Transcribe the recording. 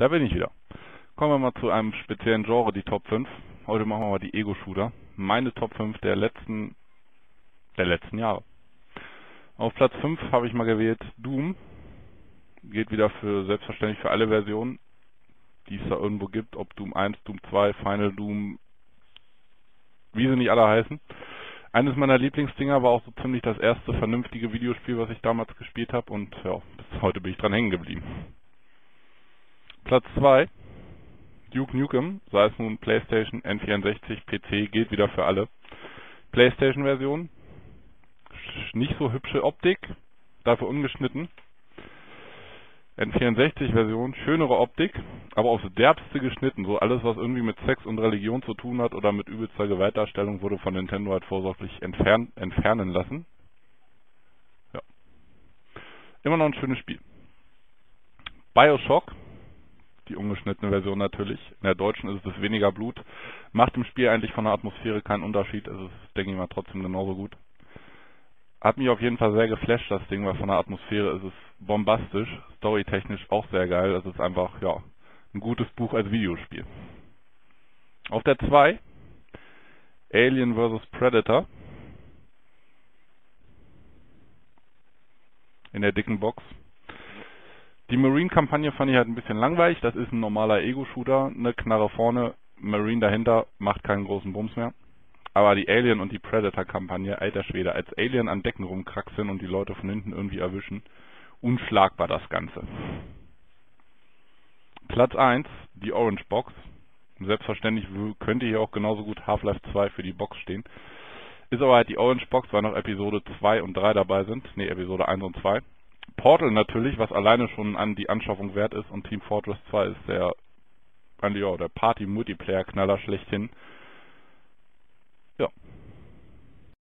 Da bin ich wieder. Kommen wir mal zu einem speziellen Genre, die Top 5. Heute machen wir mal die Ego-Shooter. Meine Top 5 der letzten Jahre. Auf Platz 5 habe ich mal gewählt Doom. Geht wieder selbstverständlich für alle Versionen, die es da irgendwo gibt. Ob Doom 1, Doom 2, Final Doom, wie sie nicht alle heißen. Eines meiner Lieblingsdinger war auch so ziemlich das erste vernünftige Videospiel, was ich damals gespielt habe. Und ja, bis heute bin ich dran hängen geblieben. Platz 2. Duke Nukem, sei es nun PlayStation, N64, PC, gilt wieder für alle. PlayStation-Version, nicht so hübsche Optik, dafür ungeschnitten. N64-Version, schönere Optik, aber aufs Derbste geschnitten. So alles, was irgendwie mit Sex und Religion zu tun hat oder mit übelster Gewaltdarstellung, wurde von Nintendo halt vorsorglich entfernen lassen. Ja. Immer noch ein schönes Spiel. BioShock, die ungeschnittene Version natürlich. In der deutschen ist es weniger Blut. Macht im Spiel eigentlich von der Atmosphäre keinen Unterschied. Es ist, denke ich mal, trotzdem genauso gut. Hat mich auf jeden Fall sehr geflasht, das Ding, weil von der Atmosphäre ist es bombastisch. Storytechnisch auch sehr geil. Es ist einfach, ja, ein gutes Buch als Videospiel. Auf der 2 Alien vs. Predator. In der dicken Box. Die Marine-Kampagne fand ich halt ein bisschen langweilig. Das ist ein normaler Ego-Shooter. Eine Knarre vorne, Marine dahinter, macht keinen großen Bums mehr. Aber die Alien- und die Predator-Kampagne, alter Schwede, als Alien an Decken rumkraxeln und die Leute von hinten irgendwie erwischen. Unschlagbar das Ganze. Platz 1, die Orange Box. Selbstverständlich könnte hier auch genauso gut Half-Life 2 für die Box stehen. Ist aber halt die Orange Box, weil noch Episode 2 und 3 dabei sind. Ne, Episode 1 und 2. Portal natürlich, was alleine schon an die Anschaffung wert ist. Und Team Fortress 2 ist der Party-Multiplayer-Knaller schlechthin.